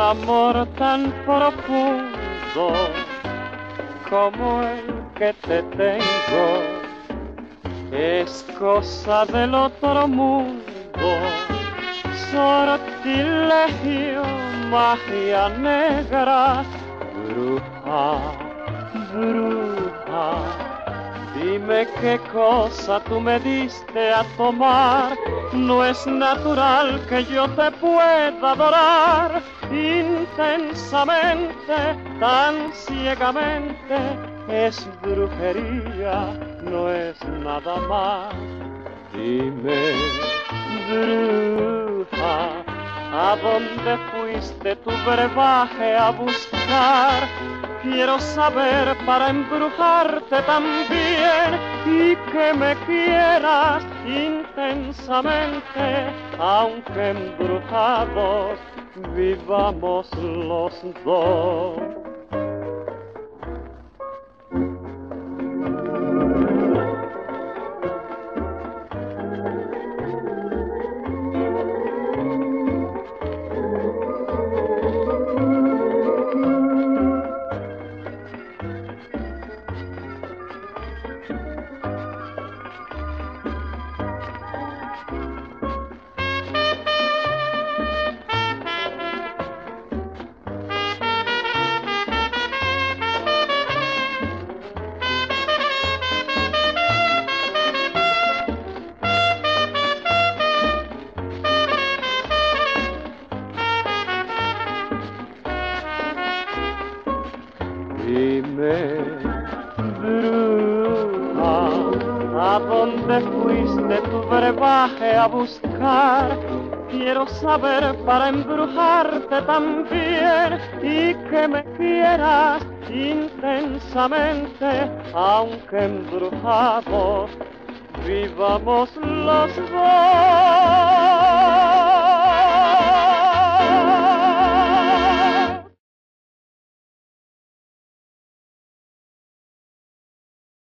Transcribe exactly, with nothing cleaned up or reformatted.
amor tan profundo como el que te tengo es cosa del otro mundo, sortilegio, magia negra, bruja, bruja. Dime qué cosa tú me diste a tomar, no es natural que yo te pueda adorar intensamente, tan ciegamente, es brujería, no es nada más. Dime, bruja, ¿a dónde fuiste tu brebaje a buscar? Quiero saber para embrujarte también y que me quieras intensamente, aunque embrujados vivamos los dos. Dime, bruja, ¿a dónde fuiste tu brebaje a buscar? Quiero saber para embrujarte también y que me quieras intensamente, aunque embrujados vivamos los dos.